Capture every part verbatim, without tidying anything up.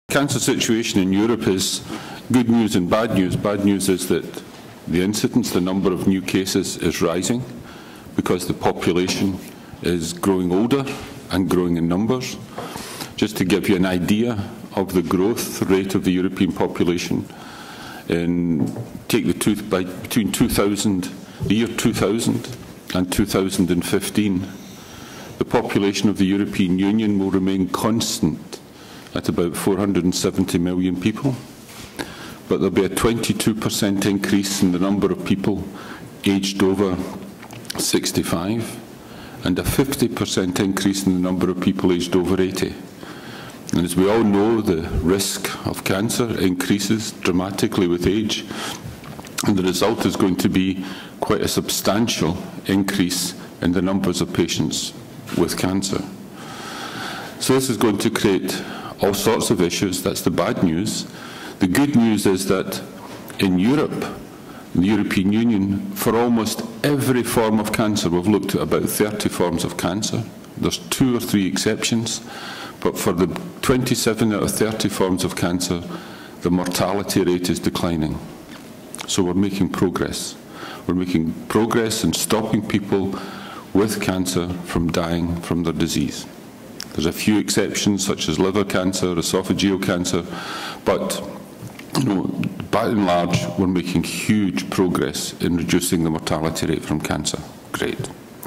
Cancer situation in Europe is good news and bad news. Bad news is that the incidence, the number of new cases is rising because the population is growing older and growing in numbers. Just to give you an idea of the growth rate of the European population, in take the two, by between two thousand, the year two thousand and two thousand fifteen, the population of the European Union will remain constant at about four hundred seventy million people, but there will be a twenty-two percent increase in the number of people aged over sixty-five and a fifty percent increase in the number of people aged over eighty. And as we all know, the risk of cancer increases dramatically with age, and the result is going to be quite a substantial increase in the numbers of patients with cancer. So this is going to create all sorts of issues. That's the bad news. The good news is that in Europe, in the European Union, for almost every form of cancer, we've looked at about thirty forms of cancer. There's two or three exceptions, but for the twenty-seven out of thirty forms of cancer, the mortality rate is declining. So we're making progress. We're making progress in stopping people with cancer from dying from their disease. There's a few exceptions, such as liver cancer, esophageal cancer, but you know, by and large, we're making huge progress in reducing the mortality rate from cancer. Great.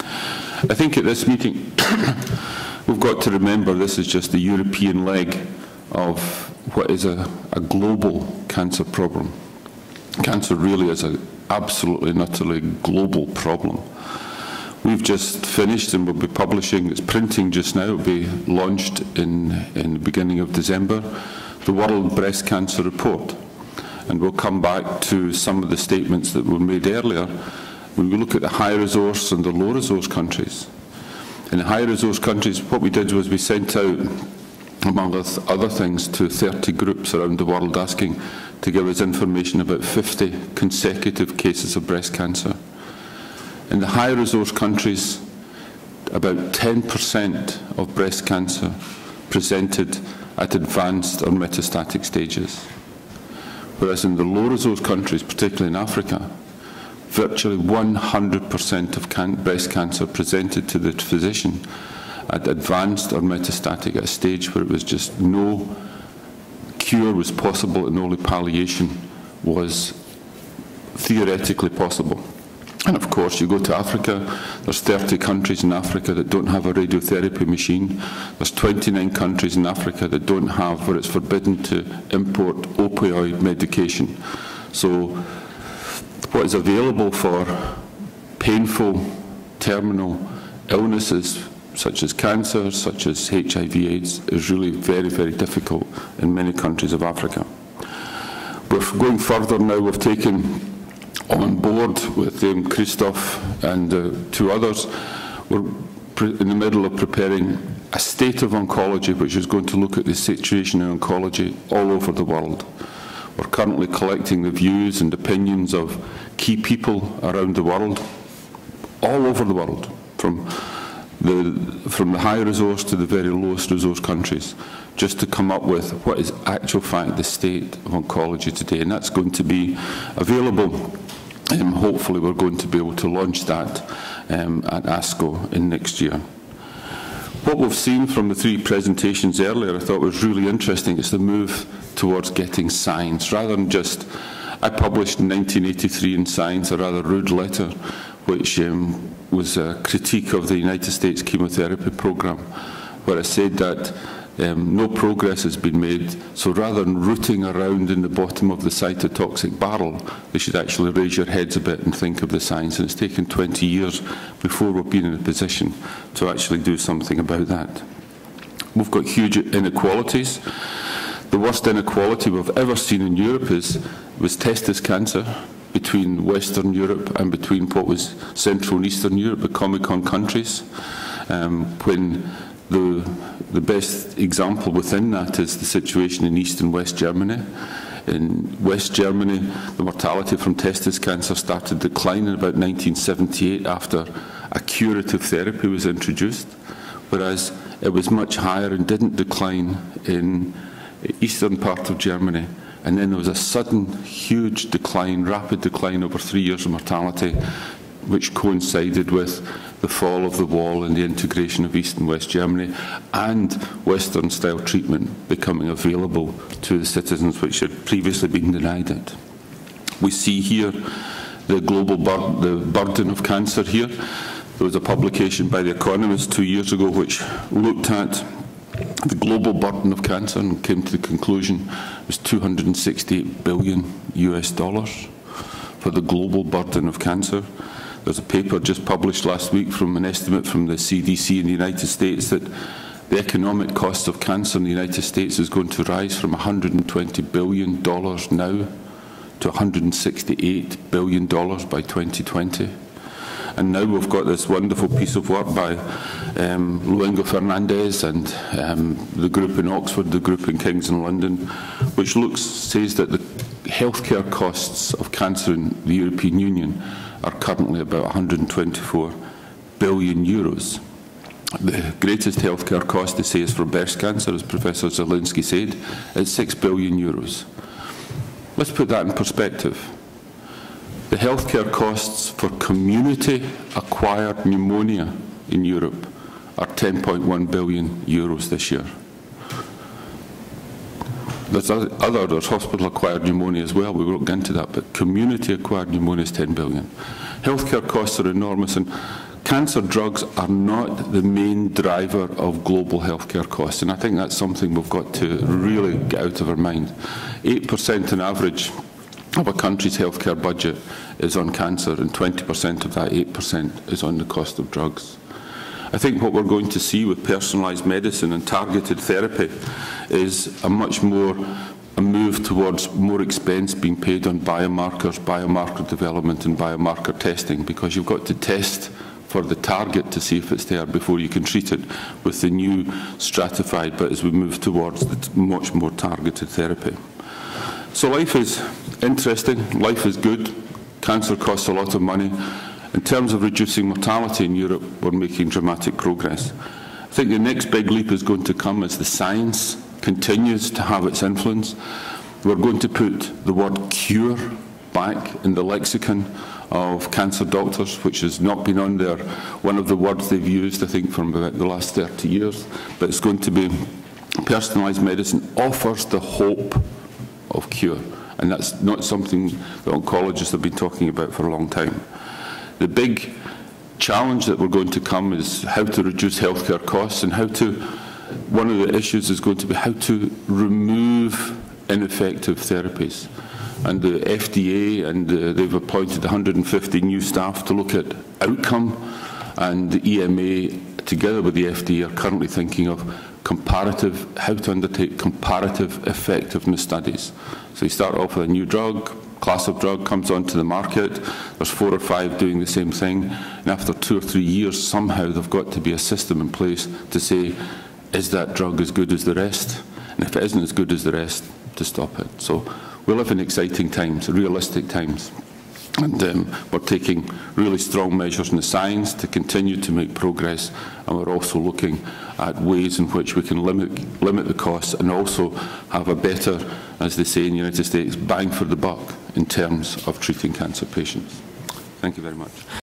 I think at this meeting, we've got to remember this is just the European leg of what is a, a global cancer problem. Cancer really is an absolutely and utterly global problem. We've just finished and we'll be publishing, it's printing just now, it will be launched in, in the beginning of December, the World Breast Cancer Report. And we'll come back to some of the statements that were made earlier when we look at the high resource and the low resource countries. In the high resource countries, what we did was we sent out, among other things, to thirty groups around the world asking to give us information about fifty consecutive cases of breast cancer. In the high resource countries, about ten percent of breast cancer presented at advanced or metastatic stages. Whereas in the low resource countries, particularly in Africa, virtually one hundred percent of can breast cancer presented to the physician at advanced or metastatic, at a stage where it was just no cure was possible and only palliation was theoretically possible. And of course, you go to Africa, there's thirty countries in Africa that don't have a radiotherapy machine. There's twenty-nine countries in Africa that don't have, where it's forbidden to import opioid medication. So what is available for painful terminal illnesses, such as cancer, such as H I V AIDS, is really very, very difficult in many countries of Africa. We're going further now. We've taken on board with um, Christoph and uh, two others, we're in the middle of preparing a state of oncology, which is going to look at the situation in oncology all over the world. We're currently collecting the views and opinions of key people around the world, all over the world, from the, from the high resource to the very lowest resource countries, just to come up with what is actual fact the state of oncology today. And that's going to be available. Um, hopefully we're going to be able to launch that um, at ASCO in next year. What we've seen from the three presentations earlier I thought was really interesting. It's the move towards getting science, rather than just, I published in nineteen eighty-three in Science a rather rude letter which um, was a critique of the United States chemotherapy program, where I said that Um, no progress has been made, so rather than rooting around in the bottom of the cytotoxic barrel, they should actually raise your heads a bit and think of the science. And it's taken twenty years before we've been in a position to actually do something about that. We've got huge inequalities. The worst inequality we've ever seen in Europe is, was testis cancer between Western Europe and between what was Central and Eastern Europe, the Comecon countries, um, when The, the best example within that is the situation in East and West Germany. In West Germany, the mortality from testis cancer started declining in about nineteen seventy-eight after a curative therapy was introduced, whereas it was much higher and didn't decline in eastern part of Germany, and then there was a sudden, huge decline, rapid decline over three years of mortality, which coincided with the fall of the wall and the integration of East and West Germany, and Western-style treatment becoming available to the citizens which had previously been denied it. We see here the global bur the burden of cancer here. There was a publication by The Economist two years ago which looked at the global burden of cancer and came to the conclusion it was two hundred sixty-eight billion U S dollars for the global burden of cancer. There's a paper just published last week from an estimate from the C D C in the United States that the economic cost of cancer in the United States is going to rise from one hundred twenty billion dollars now to one hundred sixty-eight billion dollars by twenty twenty. And now we've got this wonderful piece of work by um, Luengo Fernandez and um, the group in Oxford, the group in King's in London, which looks says that the healthcare costs of cancer in the European Union are currently about one hundred twenty-four billion euros. The greatest healthcare cost, they say, is for breast cancer, as Professor Zielinski said, at six billion euros. Let's put that in perspective. The healthcare costs for community-acquired pneumonia in Europe are ten point one billion euros this year. There's other, there's hospital-acquired pneumonia as well, we won't get into that, but community-acquired pneumonia is ten billion. Healthcare costs are enormous, and cancer drugs are not the main driver of global healthcare costs, and I think that's something we've got to really get out of our mind. eight percent on average of a country's healthcare budget is on cancer, and twenty percent of that eight percent is on the cost of drugs. I think what we're going to see with personalised medicine and targeted therapy is a much more a move towards more expense being paid on biomarkers, biomarker development and biomarker testing, because you've got to test for the target to see if it's there before you can treat it with the new stratified, but as we move towards the much more targeted therapy. So life is interesting, life is good, cancer costs a lot of money. In terms of reducing mortality in Europe, we're making dramatic progress. I think the next big leap is going to come as the science continues to have its influence. We're going to put the word cure back in the lexicon of cancer doctors, which has not been on there. One of the words they've used, I think, from about the last thirty years, but it's going to be personalised medicine offers the hope of cure, and that's not something that oncologists have been talking about for a long time. The big challenge that we're going to come is how to reduce healthcare costs, and how to, one of the issues is going to be how to remove ineffective therapies. And the F D A, and uh, they've appointed one hundred fifty new staff to look at outcome, and the E M A, together with the F D A, are currently thinking of comparative, how to undertake comparative effectiveness studies. So you start off with a new drug, class of drug comes onto the market, there's four or five doing the same thing, and after two or three years, somehow there've got to be a system in place to say, is that drug as good as the rest? And if it isn't as good as the rest, to stop it. So we live in exciting times, realistic times. And um, we're taking really strong measures in the science to continue to make progress, and we're also looking at ways in which we can limit, limit the costs and also have a better, as they say in the United States, bang for the buck in terms of treating cancer patients. Thank you very much.